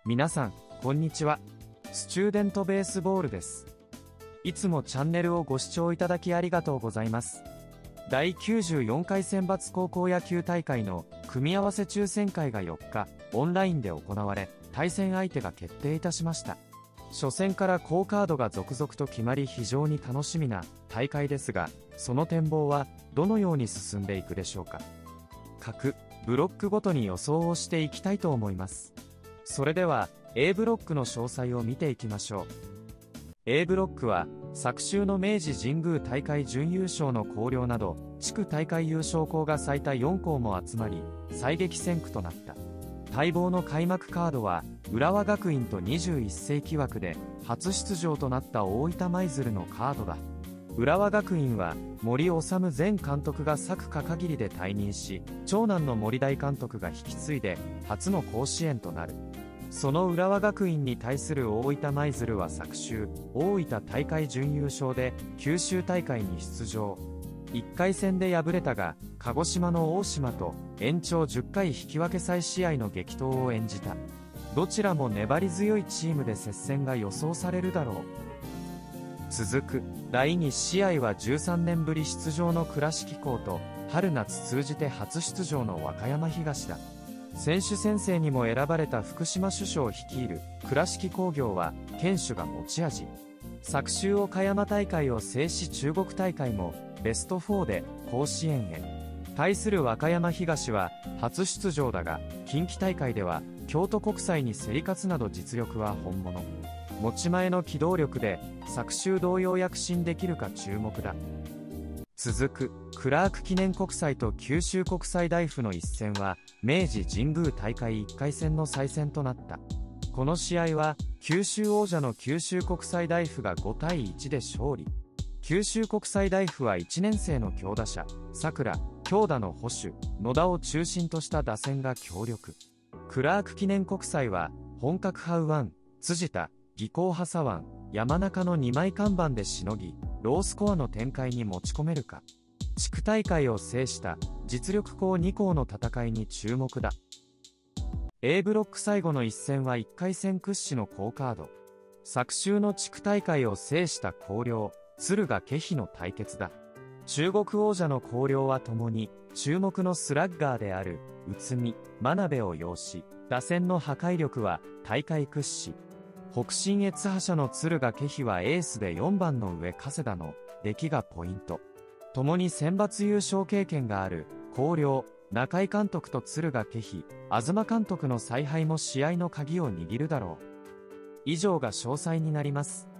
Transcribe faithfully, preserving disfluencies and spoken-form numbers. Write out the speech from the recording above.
皆さん、こんにちは。スチューデントベースボールです。いつもチャンネルをご視聴いただきありがとうございます。だいきゅうじゅうよんかい選抜高校野球大会の組み合わせ抽選会がよっか、オンラインで行われ、対戦相手が決定いたしました。初戦から好カードが続々と決まり非常に楽しみな大会ですが、その展望はどのように進んでいくでしょうか。各ブロックごとに予想をしていきたいと思います。それでは A ブロックの詳細を見ていきましょう。A ブロックは昨週の明治神宮大会準優勝の広陵など地区大会優勝校が最多よん校も集まり最激戦区となった。待望の開幕カードは浦和学院とにじゅういっ世紀枠で初出場となった大分舞鶴のカードだ。浦和学院は森治前監督が昨夏限りで退任し、長男の森大監督が引き継いで初の甲子園となる。その浦和学院に対する大分舞鶴は昨週大分大会準優勝で九州大会に出場。いっかい戦で敗れたが鹿児島の大島と延長じゅっかい引き分け再試合の激闘を演じた。どちらも粘り強いチームで接戦が予想されるだろう。続くだいに試合はじゅうさんねんぶり出場の倉敷高と春夏通じて初出場の和歌山東だ。選手宣誓にも選ばれた福島主将率いる倉敷工業は堅守が持ち味。昨週岡山大会を制し中国大会もベストフォーで甲子園へ。対する和歌山東は初出場だが近畿大会では京都国際に競り勝つなど実力は本物。持ち前の機動力で昨週同様躍進できるか注目だ。続くクラーク記念国際と九州国際大付の一戦は明治神宮大会いっかい戦の再戦となった。この試合は九州王者の九州国際大付がごたいいちで勝利。九州国際大付はいちねん生の強打者佐倉強打の捕手野田を中心とした打線が強力。クラーク記念国際は本格派右腕辻田技巧派左腕山中のにまい看板でしのぎロースコアの展開に持ち込めるか。地区大会を制した実力校に校の戦いに注目だ。 A ブロック最後の一戦はいっかい戦屈指の好カード。昨週の地区大会を制した広陵敦賀気比の対決だ。中国王者の広陵は共に注目のスラッガーである内海真鍋を擁し、打線の破壊力は大会屈指。北信越覇者の敦賀気比はエースでよんばんの上加世田の出来がポイント。共に選抜優勝経験がある広陵中井監督と敦賀気比東監督の采配も試合の鍵を握るだろう。以上が詳細になります。